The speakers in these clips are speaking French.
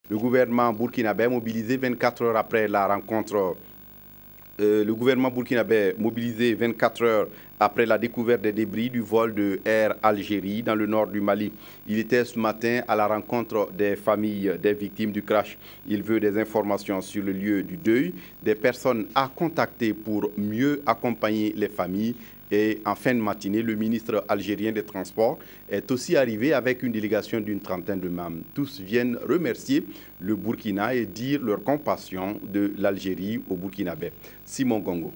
Le gouvernement burkinabé mobilisé 24 heures après la rencontre. Le gouvernement burkinabé mobilisé 24 heures après la découverte des débris du vol de Air Algérie dans le nord du Mali. Il était ce matin à la rencontre des familles des victimes du crash. Il veut des informations sur le lieu du deuil, des personnes à contacter pour mieux accompagner les familles. Et en fin de matinée, le ministre algérien des Transports est aussi arrivé avec une délégation d'une trentaine de membres. Tous viennent remercier le Burkina et dire leur compassion de l'Algérie au Burkinabé. Simon Gongo.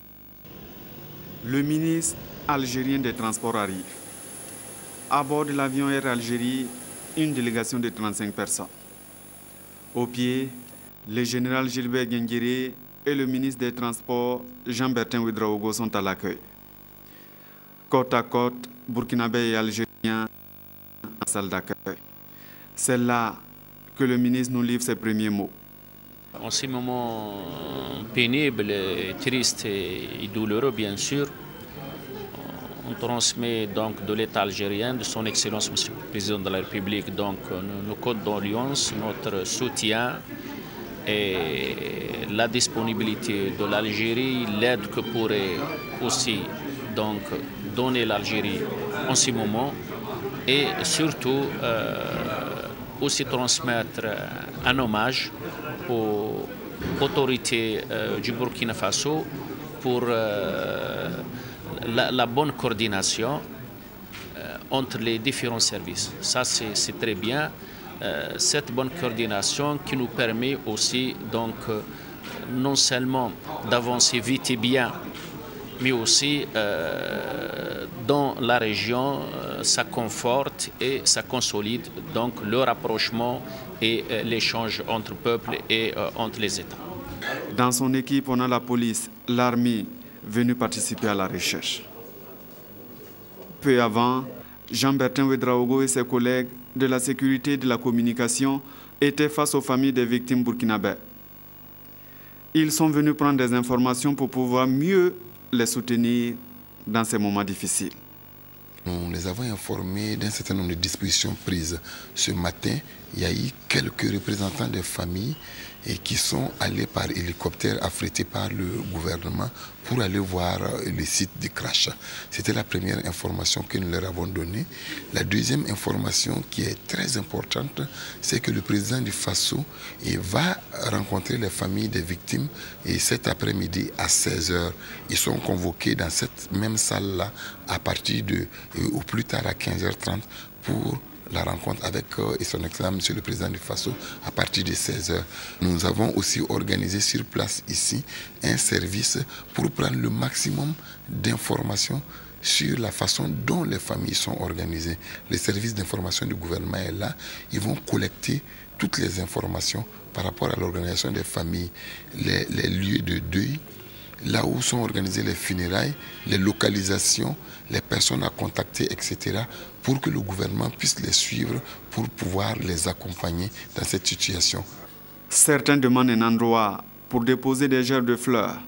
Le ministre algérien des Transports arrive. À bord de l'avion Air Algérie, une délégation de 35 personnes. Au pied, le général Gilbert Guinguéré et le ministre des Transports Jean-Bertin Ouedraogo sont à l'accueil. Côte à côte, burkinabé et algériens en salle d'accueil. C'est là que le ministre nous livre ses premiers mots. En ces moments pénibles, tristes et douloureux, bien sûr, on transmet donc de l'État algérien, de son Excellence Monsieur le Président de la République, donc nos condoléances, notre soutien et la disponibilité de l'Algérie, l'aide que pourrait aussi donc donner l'Algérie en ce moment et surtout aussi transmettre un hommage aux autorités du Burkina Faso pour la bonne coordination entre les différents services. Ça, c'est très bien. Cette bonne coordination qui nous permet aussi donc non seulement d'avancer vite et bien, mais aussi dans la région, ça conforte et ça consolide donc le rapprochement et l'échange entre peuples et entre les États. Dans son équipe, on a la police, l'armée venue participer à la recherche. Peu avant, Jean-Bertin Ouedraogo et ses collègues de la sécurité et de la communication étaient face aux familles des victimes burkinabées. Ils sont venus prendre des informations pour pouvoir mieux les soutenir dans ces moments difficiles. Nous les avons informés d'un certain nombre de dispositions prises. Ce matin, il y a eu quelques représentants des familles qui sont allés par hélicoptère affrétés par le gouvernement pour aller voir le site du crash. C'était la première information que nous leur avons donnée. La deuxième information qui est très importante, c'est que le président du Faso va rencontrer les familles des victimes et cet après-midi à 16h, ils sont convoqués dans cette même salle-là à partir de, au plus tard à 15h30 pour la rencontre avec son Excellence, Monsieur le Président du Faso, à partir de 16h. Nous avons aussi organisé sur place ici un service pour prendre le maximum d'informations sur la façon dont les familles sont organisées. Le service d'information du gouvernement est là. Ils vont collecter toutes les informations par rapport à l'organisation des familles, les lieux de deuil, là où sont organisées les funérailles, les localisations, les personnes à contacter, etc., pour que le gouvernement puisse les suivre, pour pouvoir les accompagner dans cette situation. Certains demandent un endroit pour déposer des gerbes de fleurs.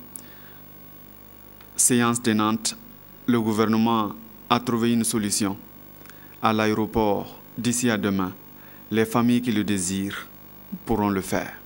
Séance tenante, le gouvernement a trouvé une solution. À l'aéroport, d'ici à demain, les familles qui le désirent pourront le faire.